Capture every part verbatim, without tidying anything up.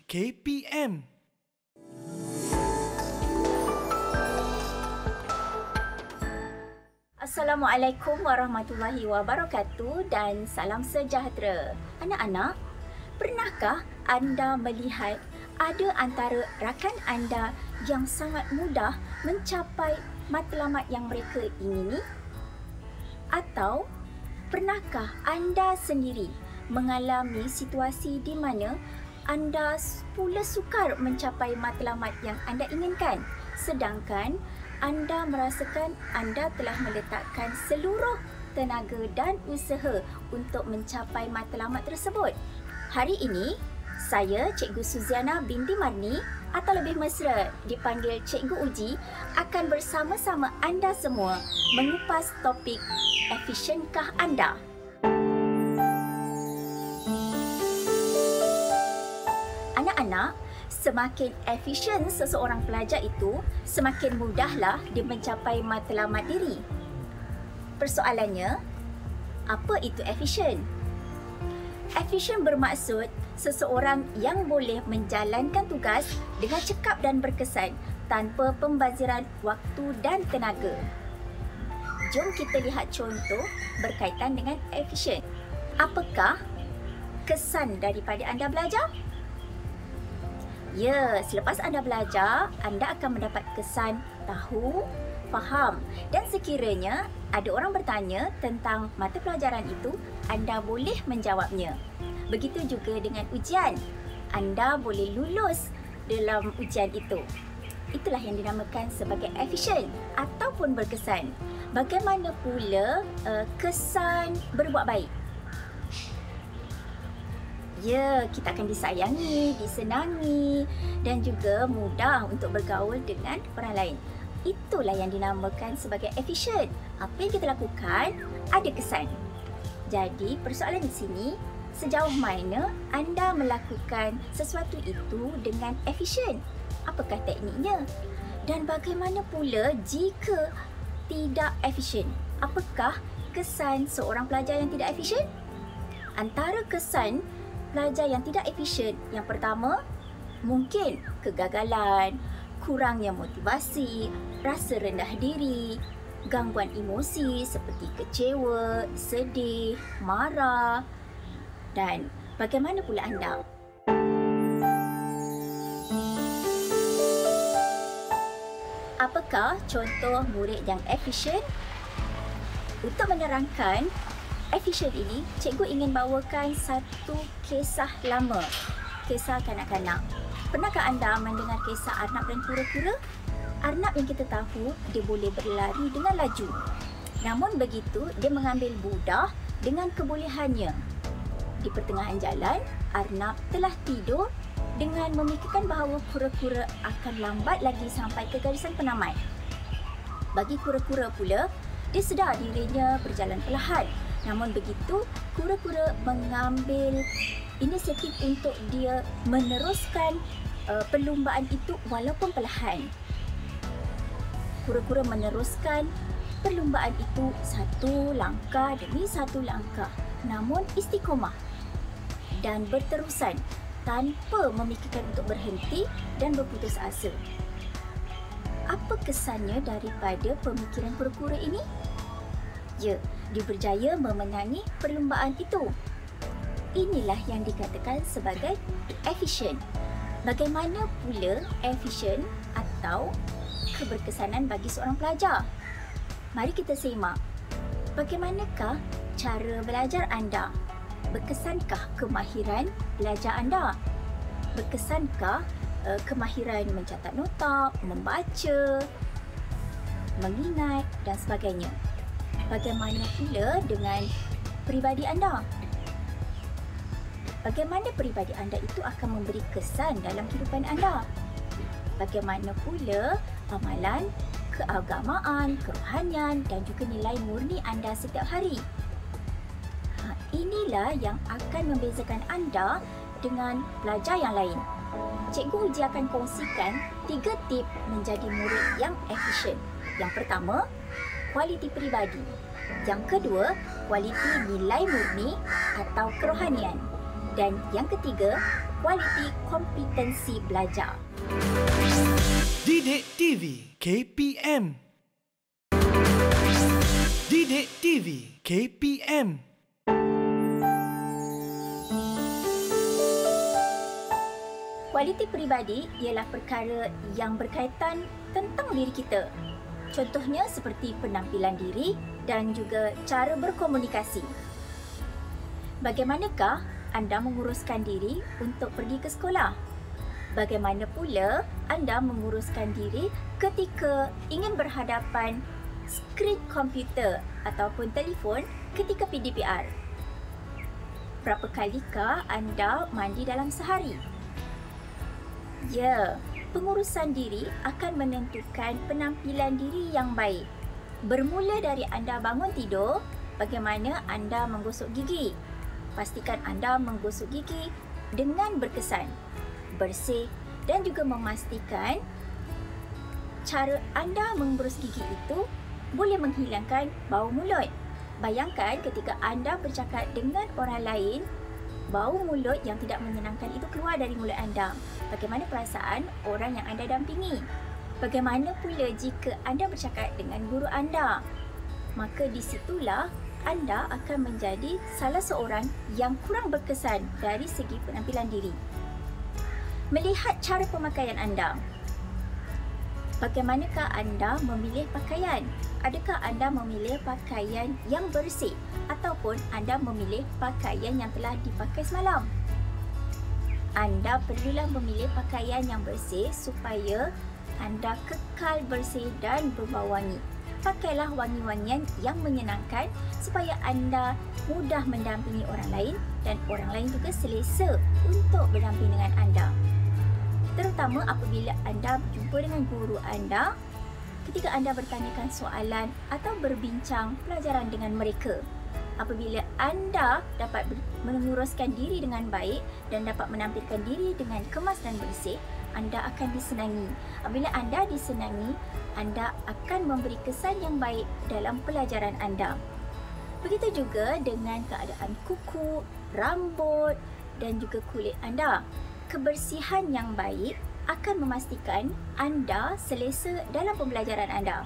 K P M. Assalamualaikum warahmatullahi wabarakatuh dan salam sejahtera. Anak-anak, pernahkah anda melihat ada antara rakan anda yang sangat mudah mencapai matlamat yang mereka ingini? Atau pernahkah anda sendiri mengalami situasi di mana anda pula sukar mencapai matlamat yang anda inginkan, sedangkan anda merasakan anda telah meletakkan seluruh tenaga dan usaha untuk mencapai matlamat tersebut? Hari ini, saya, Cikgu Suziana binti Marni atau lebih mesra dipanggil Cikgu Uji, akan bersama-sama anda semua mengupas topik efisienkah anda? Anak-anak, semakin efisien seseorang pelajar itu, semakin mudahlah dia mencapai matlamat diri. Persoalannya, apa itu efisien? Efisien bermaksud seseorang yang boleh menjalankan tugas dengan cekap dan berkesan tanpa pembaziran waktu dan tenaga. Jom kita lihat contoh berkaitan dengan efisien. Apakah kesan daripada anda belajar? Ya, selepas anda belajar, anda akan mendapat kesan tahu, faham, dan sekiranya ada orang bertanya tentang mata pelajaran itu, anda boleh menjawabnya. Begitu juga dengan ujian, anda boleh lulus dalam ujian itu. Itulah yang dinamakan sebagai efisien ataupun berkesan. Bagaimana pula uh, kesan berbuat baik? Ya, kita akan disayangi, disenangi dan juga mudah untuk bergaul dengan orang lain. Itulah yang dinamakan sebagai efisien. Apa yang kita lakukan ada kesan. Jadi, persoalan di sini, sejauh mana anda melakukan sesuatu itu dengan efisien? Apakah tekniknya? Dan bagaimana pula jika tidak efisien? Apakah kesan seorang pelajar yang tidak efisien? Antara kesan pelajar yang tidak efisien, yang pertama, mungkin kegagalan, kurangnya motivasi, rasa rendah diri, gangguan emosi seperti kecewa, sedih, marah. Dan bagaimana pula anda? Apakah contoh murid yang efisien? Untuk menerangkan efisien ini, cikgu ingin bawakan satu kisah lama, kisah kanak-kanak. Pernahkah anda mendengar kisah Arnab dan kura-kura? Arnab yang kita tahu, dia boleh berlari dengan laju. Namun begitu, dia mengambil budah dengan kebolehannya. Di pertengahan jalan, Arnab telah tidur dengan memikirkan bahawa kura-kura akan lambat lagi sampai ke garisan penamat. Bagi kura-kura pula, dia sedar dirinya berjalan perlahan. Namun begitu, kura-kura mengambil inisiatif untuk dia meneruskan uh, perlumbaan itu walaupun perlahan. Kura-kura meneruskan perlumbaan itu satu langkah demi satu langkah, namun istiqomah dan berterusan tanpa memikirkan untuk berhenti dan berputus asa. Apa kesannya daripada pemikiran kura-kura ini? Ya, dia berjaya memenangi perlumbaan itu. Inilah yang dikatakan sebagai efisien. Bagaimana pula efisien atau keberkesanan bagi seorang pelajar? Mari kita semak. Bagaimanakah cara belajar anda? Berkesankah kemahiran belajar anda? Berkesankah uh, kemahiran mencatat nota, membaca, mengingat dan sebagainya? Bagaimana pula dengan peribadi anda? Bagaimana peribadi anda itu akan memberi kesan dalam kehidupan anda? Bagaimana pula amalan, keagamaan, kerohanian dan juga nilai murni anda setiap hari? Ha, inilah yang akan membezakan anda dengan pelajar yang lain. Cikgu Uji akan kongsikan tiga tip menjadi murid yang efisien. Yang pertama, kualiti peribadi. Yang kedua, kualiti nilai murni atau kerohanian. Dan yang ketiga, kualiti kompetensi belajar. Didik T V K P M. Didik T V K P M. Kualiti peribadi ialah perkara yang berkaitan tentang diri kita. Contohnya seperti penampilan diri dan juga cara berkomunikasi. Bagaimanakah anda menguruskan diri untuk pergi ke sekolah? Bagaimana pula anda menguruskan diri ketika ingin berhadapan skrin komputer ataupun telefon ketika P D P R? Berapa kalikah anda mandi dalam sehari? Ya, pengurusan diri akan menentukan penampilan diri yang baik. Bermula dari anda bangun tidur, bagaimana anda menggosok gigi. Pastikan anda menggosok gigi dengan berkesan, bersih dan juga memastikan cara anda memberus gigi itu boleh menghilangkan bau mulut. Bayangkan ketika anda bercakap dengan orang lain, bau mulut yang tidak menyenangkan itu keluar dari mulut anda. Bagaimana perasaan orang yang anda dampingi? Bagaimana pula jika anda bercakap dengan guru anda? Maka di situlah anda akan menjadi salah seorang yang kurang berkesan dari segi penampilan diri. Melihat cara pemakaian anda. Bagaimanakah anda memilih pakaian? Adakah anda memilih pakaian yang bersih ataupun anda memilih pakaian yang telah dipakai semalam? Anda perlulah memilih pakaian yang bersih supaya anda kekal bersih dan berbau wangi. Pakailah wangi-wangian yang menyenangkan supaya anda mudah mendampingi orang lain dan orang lain juga selesa untuk berdamping dengan anda. Terutama apabila anda berjumpa dengan guru anda ketika anda bertanyakan soalan atau berbincang pelajaran dengan mereka. Apabila anda dapat menguruskan diri dengan baik dan dapat menampilkan diri dengan kemas dan bersih, anda akan disenangi. Apabila anda disenangi, anda akan memberi kesan yang baik dalam pelajaran anda. Begitu juga dengan keadaan kuku, rambut dan juga kulit anda. Kebersihan yang baik akan memastikan anda selesa dalam pembelajaran anda.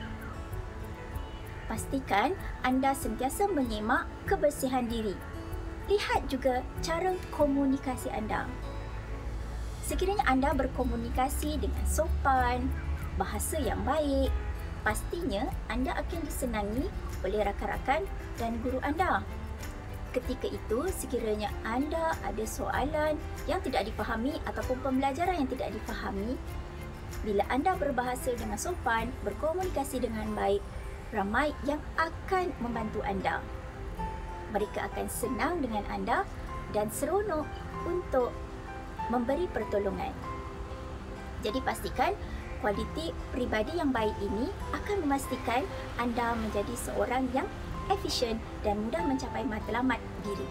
Pastikan anda sentiasa menyemak kebersihan diri. Lihat juga cara komunikasi anda. Sekiranya anda berkomunikasi dengan sopan, bahasa yang baik, pastinya anda akan disenangi oleh rakan-rakan dan guru anda. Ketika itu, sekiranya anda ada soalan yang tidak difahami ataupun pembelajaran yang tidak difahami, bila anda berbahasa dengan sopan, berkomunikasi dengan baik, ramai yang akan membantu anda. Mereka akan senang dengan anda dan seronok untuk memberi pertolongan. Jadi pastikan kualiti peribadi yang baik ini akan memastikan anda menjadi seorang yang efisien dan mudah mencapai matlamat diri.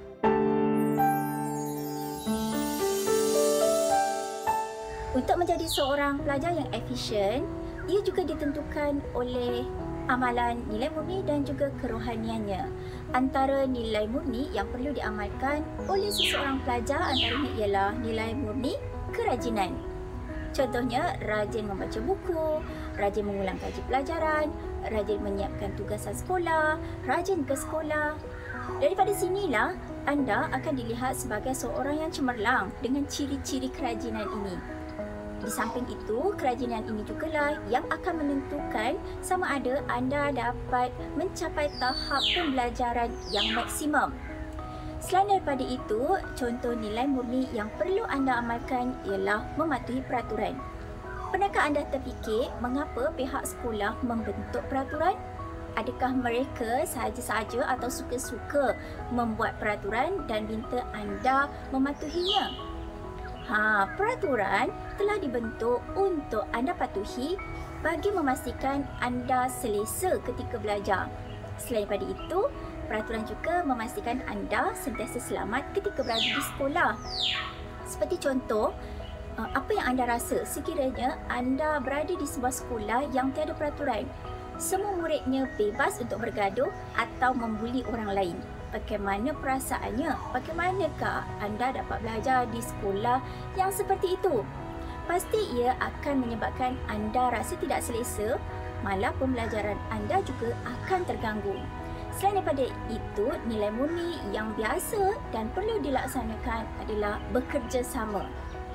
Untuk menjadi seorang pelajar yang efisien, ia juga ditentukan oleh amalan nilai murni dan juga kerohaniannya. Antara nilai murni yang perlu diamalkan oleh seseorang pelajar antaranya ialah nilai murni kerajinan. Contohnya, rajin membaca buku, rajin mengulang kaji pelajaran, rajin menyiapkan tugasan sekolah, rajin ke sekolah. Daripada sinilah anda akan dilihat sebagai seorang yang cemerlang dengan ciri-ciri kerajinan ini. Di samping itu, kerajinan ini jugalah yang akan menentukan sama ada anda dapat mencapai tahap pembelajaran yang maksimum. Selain daripada itu, contoh nilai murni yang perlu anda amalkan ialah mematuhi peraturan. Pernahkah anda terfikir mengapa pihak sekolah membentuk peraturan? Adakah mereka sahaja-sahaja atau suka-suka membuat peraturan dan minta anda mematuhinya? Ha, peraturan telah dibentuk untuk anda patuhi bagi memastikan anda selesa ketika belajar. Selain daripada itu, peraturan juga memastikan anda sentiasa selamat ketika berada di sekolah. Seperti contoh, apa yang anda rasa sekiranya anda berada di sebuah sekolah yang tiada peraturan? Semua muridnya bebas untuk bergaduh atau membuli orang lain. bagaimana perasaannya? Bagaimanakah anda dapat belajar di sekolah yang seperti itu? Pasti ia akan menyebabkan anda rasa tidak selesa, malah pembelajaran anda juga akan terganggu. Selain daripada itu, nilai murni yang biasa dan perlu dilaksanakan adalah bekerjasama.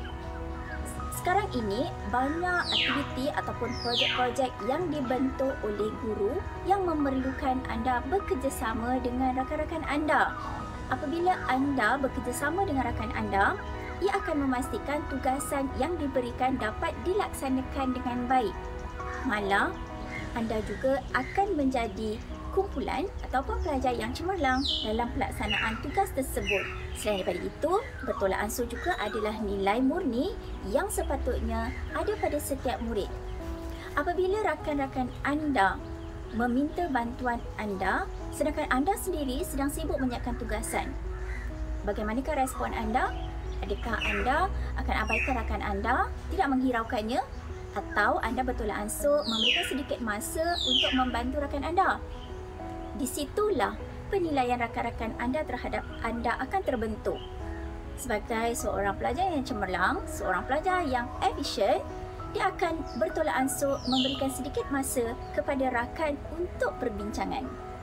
Sekarang ini, banyak aktiviti ataupun projek-projek yang dibentuk oleh guru yang memerlukan anda bekerjasama dengan rakan-rakan anda. Apabila anda bekerjasama dengan rakan anda, ia akan memastikan tugasan yang diberikan dapat dilaksanakan dengan baik. Malah, anda juga akan menjadi kumpulan ataupun pelajar yang cemerlang dalam pelaksanaan tugas tersebut. Selain daripada itu, bertolak ansur juga adalah nilai murni yang sepatutnya ada pada setiap murid. Apabila rakan-rakan anda meminta bantuan anda, sedangkan anda sendiri sedang sibuk menyiapkan tugasan, bagaimanakah respon anda? Adakah anda akan abaikan rakan anda, tidak menghiraukannya, atau anda bertolak ansur memberikan sedikit masa untuk membantu rakan anda? Di situlah penilaian rakan-rakan anda terhadap anda akan terbentuk. Sebagai seorang pelajar yang cemerlang, seorang pelajar yang efisien, dia akan bertolak ansur memberikan sedikit masa kepada rakan untuk perbincangan.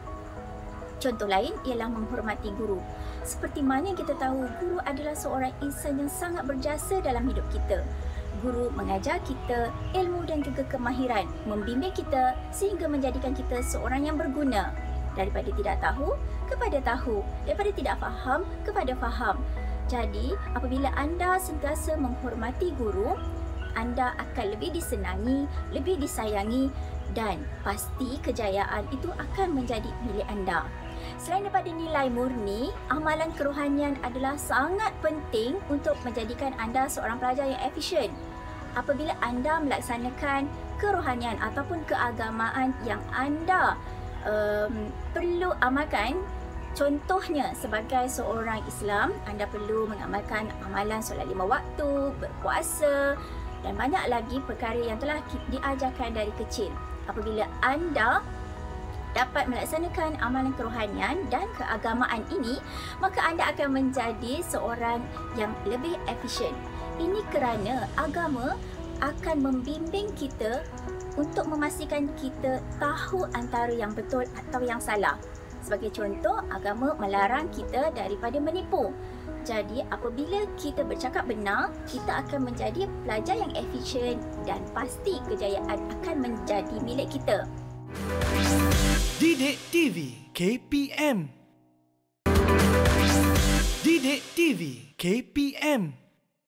Contoh lain ialah menghormati guru. Seperti mana yang kita tahu, guru adalah seorang insan yang sangat berjasa dalam hidup kita. Guru mengajar kita ilmu dan juga kemahiran, membimbing kita sehingga menjadikan kita seorang yang berguna. Daripada tidak tahu kepada tahu, daripada tidak faham kepada faham. Jadi, apabila anda sentiasa menghormati guru, anda akan lebih disenangi, lebih disayangi dan pasti kejayaan itu akan menjadi milik anda. Selain daripada nilai murni, amalan kerohanian adalah sangat penting untuk menjadikan anda seorang pelajar yang efisien. Apabila anda melaksanakan kerohanian ataupun keagamaan yang anda Um, perlu amalkan, contohnya sebagai seorang Islam, anda perlu mengamalkan amalan solat lima waktu, berpuasa dan banyak lagi perkara yang telah diajarkan dari kecil. Apabila anda dapat melaksanakan amalan kerohanian dan keagamaan ini, maka anda akan menjadi seorang yang lebih efisien. Ini kerana agama akan membimbing kita untuk memastikan kita tahu antara yang betul atau yang salah. Sebagai contoh, agama melarang kita daripada menipu. Jadi, apabila kita bercakap benar, kita akan menjadi pelajar yang efisien dan pasti kejayaan akan menjadi milik kita. Didik T V K P M Didik T V K P M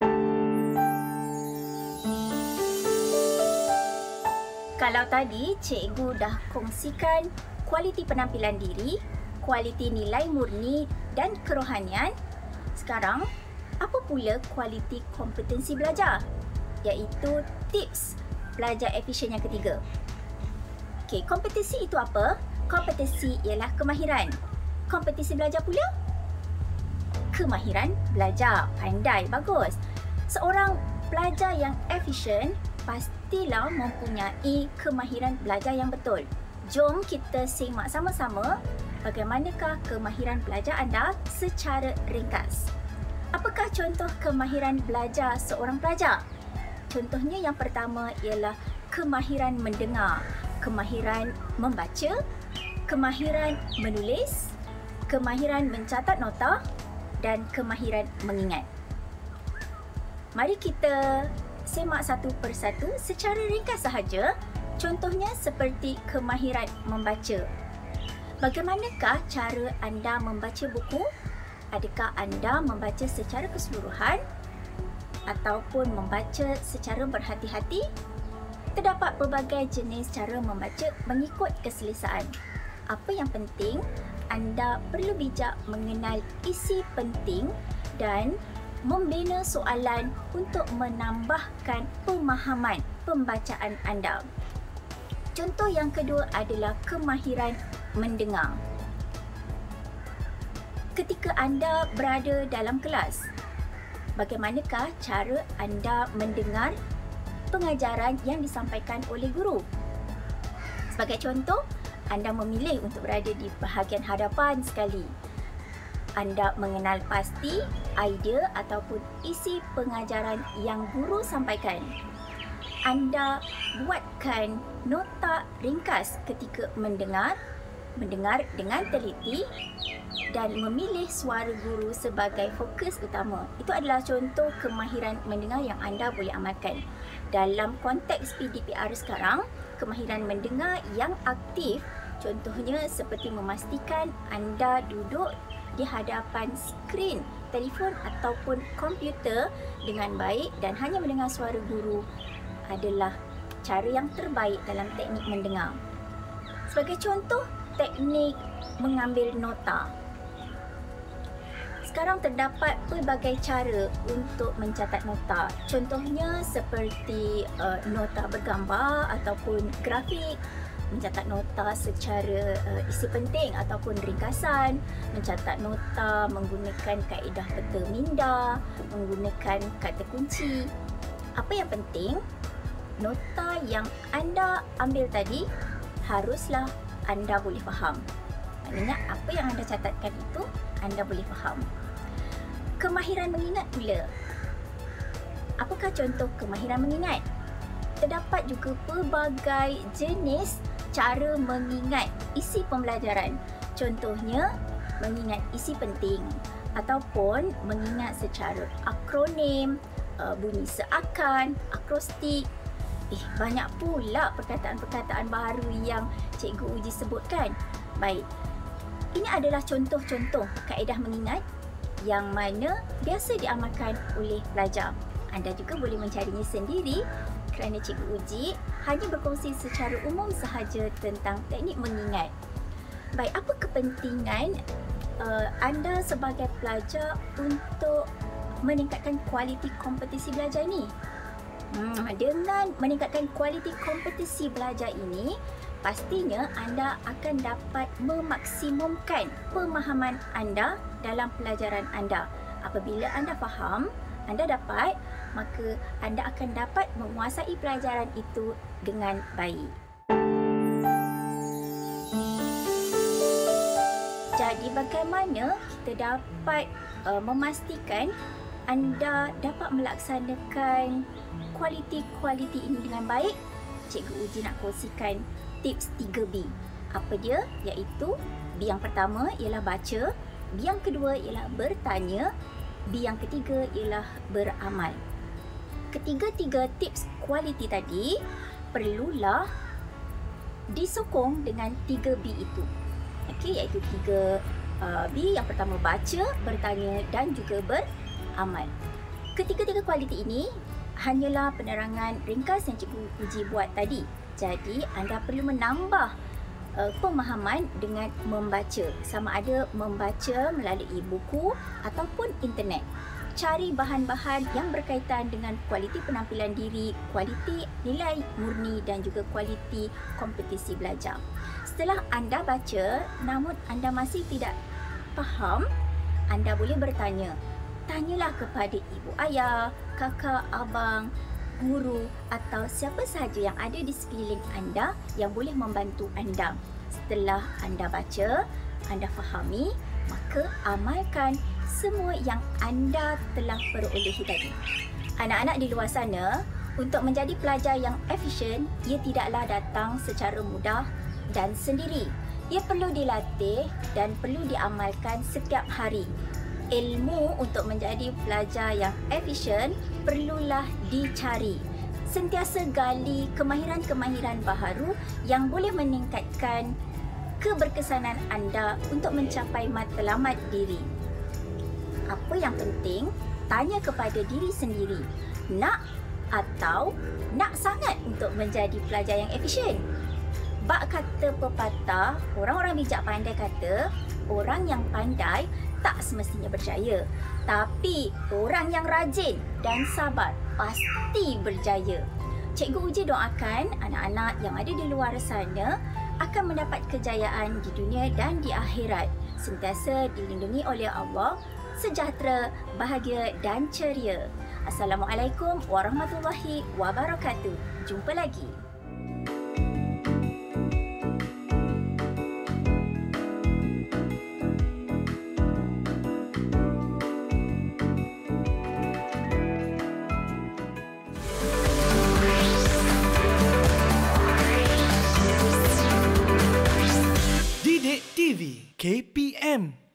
Kalau tadi cikgu dah kongsikan kualiti penampilan diri, kualiti nilai murni dan kerohanian, sekarang apa pula kualiti kompetensi belajar? Iaitu tips belajar efisien yang ketiga. Okey, kompetensi itu apa? Kompetensi ialah kemahiran. Kompetensi belajar pula? Kemahiran belajar. Pandai, bagus. Seorang pelajar yang efisien pastilah mempunyai kemahiran belajar yang betul. Jom kita simak sama-sama bagaimanakah kemahiran belajar anda secara ringkas. Apakah contoh kemahiran belajar seorang pelajar? Contohnya yang pertama ialah kemahiran mendengar, kemahiran membaca, kemahiran menulis, kemahiran mencatat nota dan kemahiran mengingat. Mari kita semak satu persatu secara ringkas sahaja. Contohnya seperti kemahiran membaca. Bagaimanakah cara anda membaca buku? Adakah anda membaca secara keseluruhan ataupun membaca secara berhati-hati? Terdapat pelbagai jenis cara membaca mengikut keselesaan. Apa yang penting, anda perlu bijak mengenal isi penting dan membina soalan untuk menambahkan pemahaman pembacaan anda. Contoh yang kedua adalah kemahiran mendengar. Ketika anda berada dalam kelas, bagaimanakah cara anda mendengar pengajaran yang disampaikan oleh guru? Sebagai contoh, anda memilih untuk berada di bahagian hadapan sekali. anda mengenal pasti idea ataupun isi pengajaran yang guru sampaikan. Anda buatkan nota ringkas ketika mendengar, mendengar dengan teliti dan memilih suara guru sebagai fokus utama. Itu adalah contoh kemahiran mendengar yang anda boleh amalkan. Dalam konteks P D P R sekarang, kemahiran mendengar yang aktif contohnya seperti memastikan anda duduk di hadapan skrin telefon ataupun komputer dengan baik dan hanya mendengar suara guru adalah cara yang terbaik dalam teknik mendengar. Sebagai contoh, teknik mengambil nota. Sekarang terdapat pelbagai cara untuk mencatat nota. Contohnya seperti uh, nota bergambar ataupun grafik, mencatat nota secara uh, isi penting ataupun ringkasan, mencatat nota menggunakan kaedah peta minda, menggunakan kata kunci. Apa yang penting, nota yang anda ambil tadi haruslah anda boleh faham. Maknanya apa yang anda catatkan itu anda boleh faham. Kemahiran mengingat pula. Apakah contoh kemahiran mengingat? Terdapat juga pelbagai jenis cara mengingat isi pembelajaran. Contohnya, mengingat isi penting ataupun mengingat secara akronim, bunyi seakan, akrostik. Eh, banyak pula perkataan-perkataan baru yang Cikgu Uji sebutkan. Baik, ini adalah contoh-contoh kaedah mengingat yang mana biasa diamalkan oleh pelajar. Anda juga boleh mencarinya sendiri kerana Cikgu Uji hanya berkongsi secara umum sahaja tentang teknik mengingat. Baik, apa kepentingan uh, anda sebagai pelajar untuk meningkatkan kualiti kompetisi belajar ini? Hmm, dengan meningkatkan kualiti kompetisi belajar ini, pastinya anda akan dapat memaksimumkan pemahaman anda dalam pelajaran anda. Apabila anda faham, anda dapat, maka anda akan dapat menguasai pelajaran itu dengan baik. Jadi bagaimana kita dapat uh, memastikan anda dapat melaksanakan kualiti-kualiti ini dengan baik? Cikgu Uji nak kongsikan tips tiga B. Apa dia? Iaitu B yang pertama ialah baca, B yang kedua ialah bertanya, B yang ketiga ialah beramal. Ketiga-tiga tips kualiti tadi perlulah disokong dengan tiga B itu. Okey, iaitu tiga uh, B. Yang pertama baca, bertanya dan juga beramal. Ketiga-tiga kualiti ini hanyalah penerangan ringkas yang Cikgu Uji buat tadi. Jadi anda perlu menambah uh, pemahaman dengan membaca. Sama ada membaca melalui buku ataupun internet. Cari bahan-bahan yang berkaitan dengan kualiti penampilan diri, kualiti nilai murni dan juga kualiti kompetisi belajar. Setelah anda baca namun anda masih tidak faham, anda boleh bertanya. Tanyalah kepada ibu ayah, kakak, abang, guru atau siapa sahaja yang ada di sekeliling anda yang boleh membantu anda. Setelah anda baca, anda fahami, maka amalkan semua yang anda telah perolehi tadi. Anak-anak di luar sana, untuk menjadi pelajar yang efisien, ia tidaklah datang secara mudah dan sendiri. Ia perlu dilatih dan perlu diamalkan setiap hari. Ilmu untuk menjadi pelajar yang efisien perlulah dicari. Sentiasa gali kemahiran-kemahiran baharu yang boleh meningkatkan keberkesanan anda untuk mencapai matlamat diri. Apa yang penting, tanya kepada diri sendiri, nak atau nak sangat untuk menjadi pelajar yang efisien? Bak kata pepatah, orang-orang bijak pandai kata, orang yang pandai tak semestinya berjaya. Tapi orang yang rajin dan sabar pasti berjaya. Cikgu Uji doakan anak-anak yang ada di luar sana akan mendapat kejayaan di dunia dan di akhirat. Sentiasa dilindungi oleh Allah, sejahtera, bahagia dan ceria. Assalamualaikum warahmatullahi wabarakatuh. Jumpa lagi. K P M.